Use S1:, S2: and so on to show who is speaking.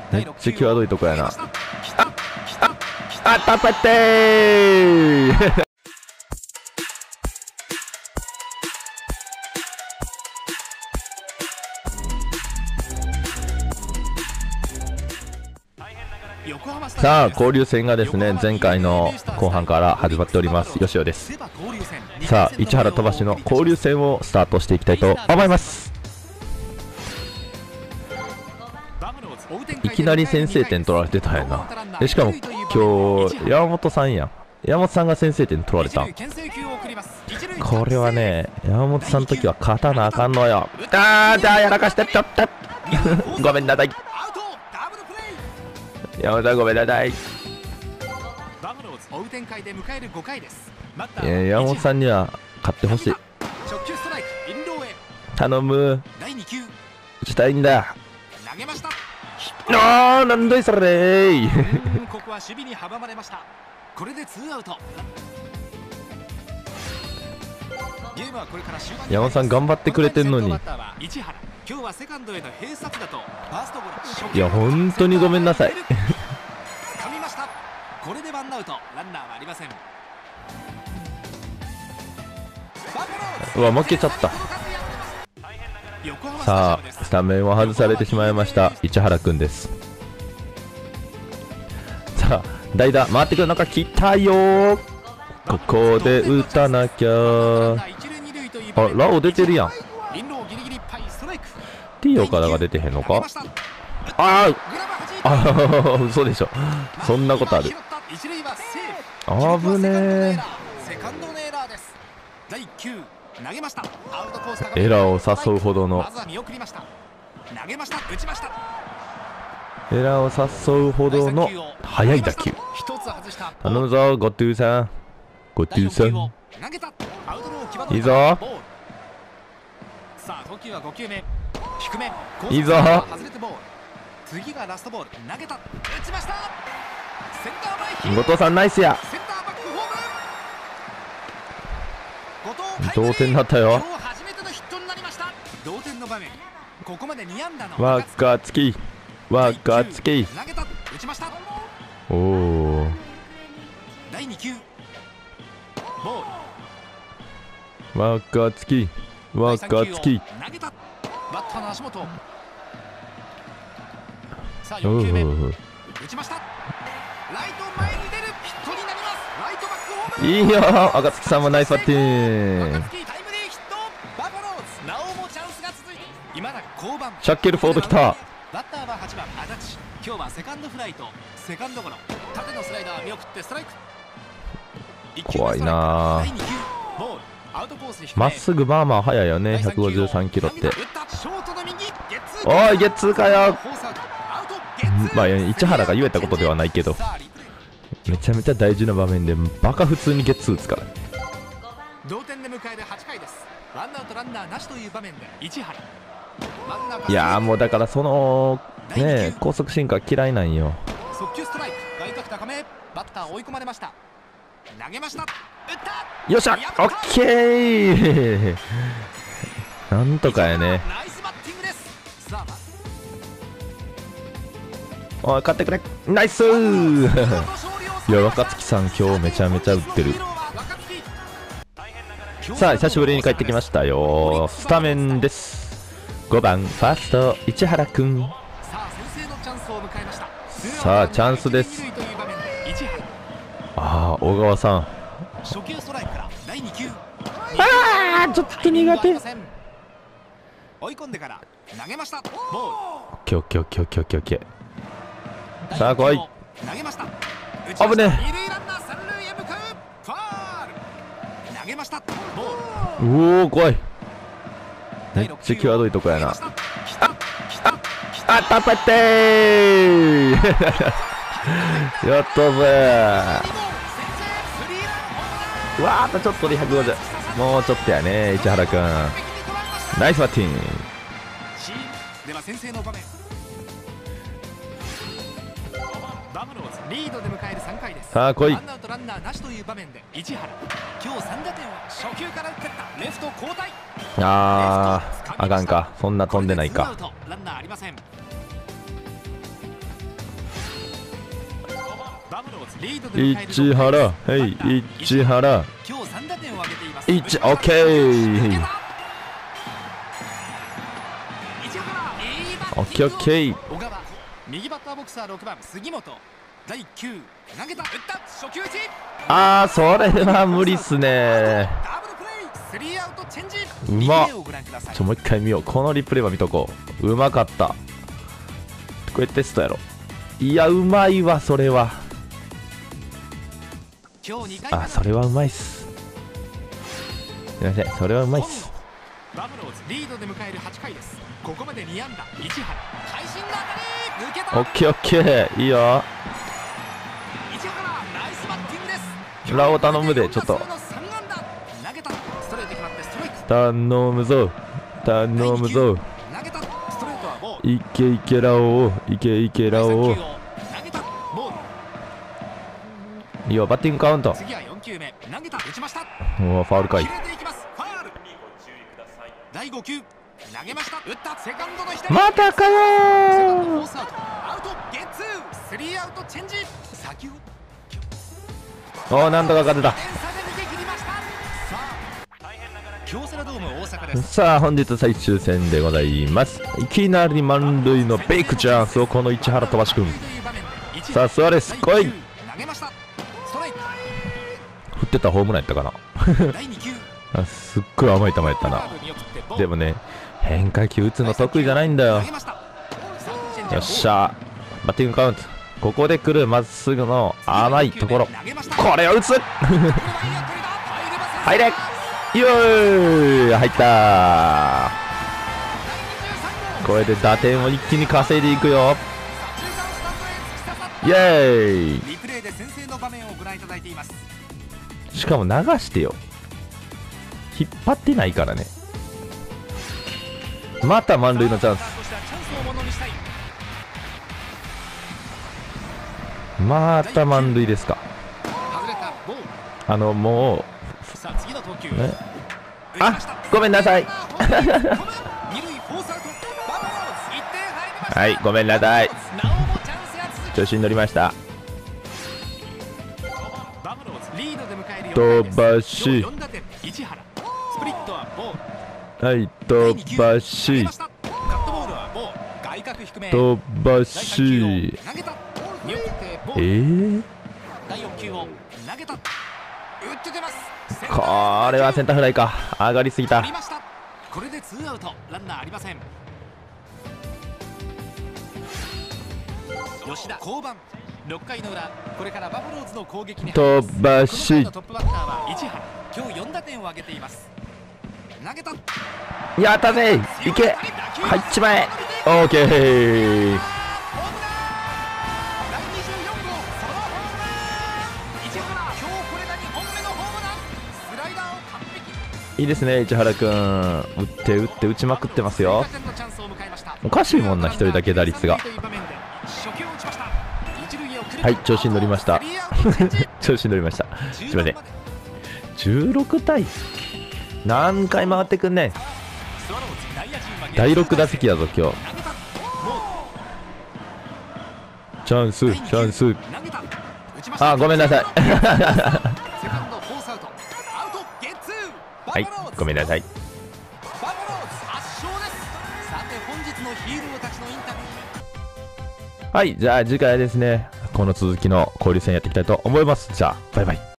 S1: めっちゃ際どいとこやな。あったぱってーさあ交流戦がですね、前回の後半から始まっております。よしおです。さあ市原飛ばしの交流戦をスタートしていきたいと思います。いきなり先制点取られてたんやな。でしかも今日山本さんやん。山本さんが先制点取られたん。これはね、山本さんの時は勝たなあかんのよ。じゃあやらかしてちょっとごめんなさい。山本さんごめんなさい。山本さんには勝ってほしい。頼む。打ちたいんだ。あー、なんだいそれーここは守備に阻まれました。これで2アウト。山本さん頑張ってくれてんのに。いや本当にごめんなさい。これで1アウト、ランナーはありません。うわ負けちゃった。さあスタメンを外されてしまいました市原くんです。さあ代打回ってくる中来たよー。ここで打たなきゃ。あ、ラオ出てるやん。T 岡田が出てへんのか。嘘でしょ。そんなことある。危ねえ。エラーを誘うほどのエラーを誘うほどの速い打球。頼むぞゴッドゥーさん。ゴッドゥーさんいいぞいいぞ。後藤さんナイスや。同点になったよ。若月若月。おお若月若月。いいよ赤月さんもナイスバッティング。シャッケルフォード来た。バッターは8番足立。今日はセカンドフライとセカンドゴロ。縦のスライダー見送ってストライク。怖いな。まっすぐまあまあ速いよね。153キロって。おいゲッツーかよ。まあ市原が言えたことではないけど、めちゃめちゃ大事な場面でバカ普通にゲッツー打つから。同点で迎える8回です。ワンアウトランナーなしという場面で市原。いやーもうだからそのね高速進化嫌いなんよ。速球ストライク。外角高め。バッター追い込まれました。投げました。打った。よっしゃオッケーなんとかやね。おい勝ってくれ。ナイスーいや若月さん今日めちゃめちゃ打ってる。さあ久しぶりに帰ってきましたよ。スタメンです。5番ファースト市原くん。さあチャンスです。ああ小川さん。ああちょっと苦手。追い込んでから投げました。オッケーオッケーオッケーオッケーオッケー。さあ来い。危ねえ。おお怖い。めっちゃ際どいとこやな。あったぱってーやったぜー。うわーあとちょっとで150。もうちょっとやね市原くん。ナイスバッティング。では先制の場面。リードで迎える3回です。さあ来い。ワンアウトランナーなしという場面で市原。今日3打点は初球から打ってったレフト交代。あかんか。そんな飛んでないか。ランナーありません。 バブローズリードで迎える
S2: 市原、はい、市原、
S1: 今日3打点を挙げています。
S2: オッケー、オッケーオッケー。
S1: 小川、右バッターボクサー6番杉本、第1球投げた、打った初球打ち。
S2: あー、それは無理っすね。
S1: ダブルプレイ、スリーアウトチェンジ。
S2: うまっ。
S1: リプレイをご覧ください。
S2: もう一回見よう。このリプレイは見とこう。うまかった。これテストやろ。いや、うまいわ、それは。
S1: 今日2回目の
S2: あ、それはうまいっす。すいません、それはうまいっす。
S1: バブローズリードで迎える8回です。ここまで2安打、市原会心の当たり、抜けた。
S2: オッケーオッケー、いいよ。
S1: 市原ナイスバッティングです。
S2: ラオ頼むで、ちょっと。
S1: 投げた、ストレート決まってストライク。
S2: 頼むぞ、頼むぞ。
S1: 投げた、ストレートはボール。
S2: いけいけラオ、いけいけラオ。
S1: 投げた、ボール。
S2: いいよ、バッティングカウント。
S1: 次は4球目、投げた、打ちました。
S2: もうファウルかい。
S1: 切れていきます、ファウル。第5球投げました、打った、セカンドの左。
S2: またかよ
S1: セカンドフォースアウト、アウトゲッツー、スリーアウトチェンジ。先ほど
S2: おー、なんとか勝てた。
S1: 点差で逃げ切りました。さあ、京セラドーム大阪です。
S2: さあ、本日最終戦でございます。いきなり満塁のベイクチャンスをこの市原飛ばし君。さあ、スアレス来い。
S1: 投げました、ストライク。
S2: 振ってたらホームランやったかな。
S1: 第2球
S2: あ、すっごい甘い球やったな。でもね、変化球打つの得意じゃないんだよ。よっしゃ、バッティングカウント。ここで来るまっすぐの甘いところ、これを打つ。入れ、よーい、入ったー。これで打点を一気に稼いでいくよ。イエーイ。
S1: リプレイで先制の場面をご覧いただいています。
S2: しかも流してよ、引っ張ってないからね。また満塁のチャンス。また満塁ですか。もうね、あ、ごめんなさい。はい、ごめんなさい。調子に乗りました。飛ばし、はい、飛ばし、飛ばし、これはセンターフライか。上がりすぎた。
S1: これでツーアウト、ランナーありません。吉田降板。6回の裏、これからバファローズの攻撃に
S2: 飛ばし、
S1: トップバッターは市原、今日4打点を挙げています。投げた、
S2: やったぜ、いけ、入っちまえ。オーケー。いいですね、市原くん。打って打って打ちまくってますよ。おかしいもんな、一人だけ打率が。はい、調子に乗りました。調子に乗りました。すいません。16対何回回ってくんねん。第6打席やぞ今日。チャンスチャンス。あ、ごめんなさい。はい、ごめんなさい。はい、じゃあ次回ですね、この続きの交流戦やっていきたいと思います。じゃあバイバイ。